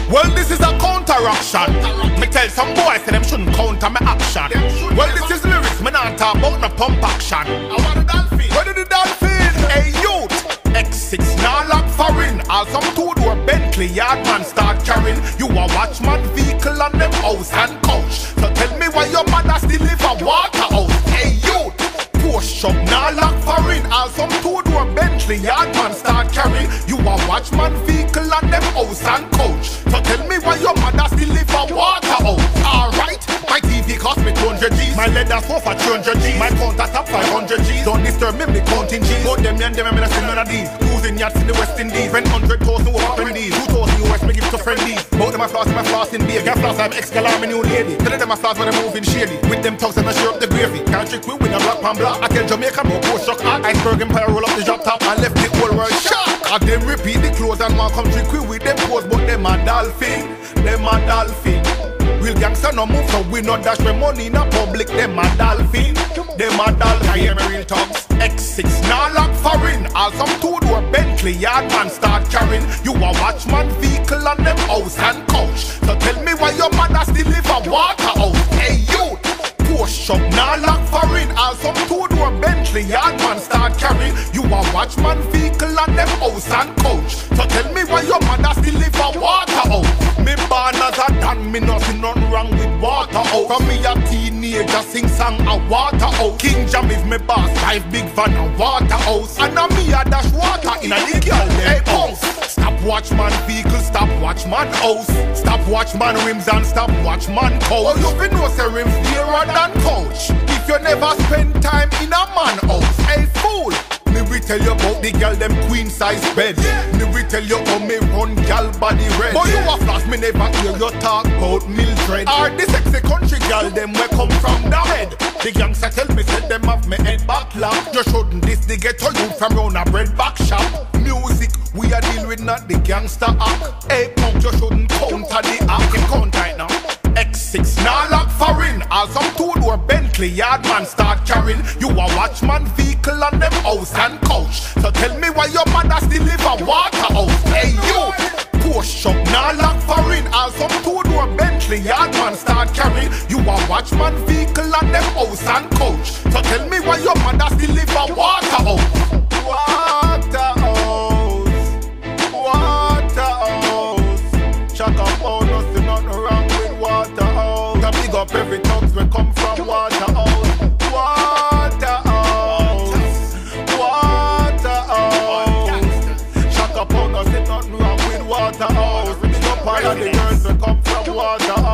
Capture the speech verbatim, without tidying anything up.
Well, this is a counteraction. Me tell some boys say them shouldn't counter my action. Well, this is lyrics, me not talk about no pump action. I want a dolphin. Where did the dolphin? Hey youth, X six now lock foreign. All some two-door Bentley yard man start carrying. You a watchman vehicle on them house and couch. So tell me why your mother still live a water house. Hey youth, post shop now lock foreign. All some two-door Bentley yard man start carrying. You a watchman vehicle on them house and couch. So tell me why your mother still live a water house. Alright, my T V cost me two hundred G's. My leather sofa three hundred G's. My counter top five hundred G's. Don't disturb me, me counting G's. Both them and them, I'm not still none of these. Cruising yachts in the West Indies. Spend one hundred thousand over Wendy's. two thousand U S me give to friendlies. Both them a floss, them a floss in beer. Can't floss, I'm ex-galar, my new lady. Tell them a floss when I'm moving shady. With them thugs and I share up the gravy. Can't trick we win a black pan block. I tell Jamaica no post shock hot. Iceberg Empire roll up the drop top and left the whole world shocked. I them repeat the clothes and one come trick we with them pose. But them a dolphin, them a dolphin. Real gangster no move, so we no dash my money in a public. Them a dolphin, them a dolphin. I hear me real talks. X six now lock foreign. All some two-door Bentley yard man start carrying. You a watchman vehicle on them house and couch. So tell me why your mother still live a water house. Hey youth, post shop now lock foreign. All some two-door Bentley yard man start carrying. You a watchman vehicle on them house and couch. So tell me why your mother still live a water house. Me born as a dan, me nothing nothing wrong with water out. From me a teenager sing song a water out. King Jam is me boss, drive big van a water house. And a me a dash water in a the girl them house. Stop watchman vehicle, stop watchman house. Stop watchman rims and stop watchman couch. Oh you fi know say rims dearer than couch. If you never spend time in a man house, hey fool. Me we tell you about the girl them queen size bed. Me we tell you how me run gal body red. But you a floss, me never hear you talk about Mildred. Or the sexy country gal them we come from the red. The gangster tell me say them have me head back lock. You shouldn't this the ghetto you from round a bread back shop. Music we a deal with not the gangster act. Hey punk you shouldn't counter the act. You count right now. X six now lock foreign. All some two-door Bentley yard man start carrying. You a watchman vehicle on them house and couch. So tell me why your mother still live a water house. Hey you, post shop now lock foreign. All some two-door Bentley yard man start carrying. You a watchman vehicle on them house and couch. So tell me why your mother still live a water house. Water house, water house. Shut up, oh nothing, nothing wrong with water house. To big up every thugs we come from water house. Water house, water house. Shut up, oh nothing, nothing wrong with water house. Big up all of the girls we come from water house.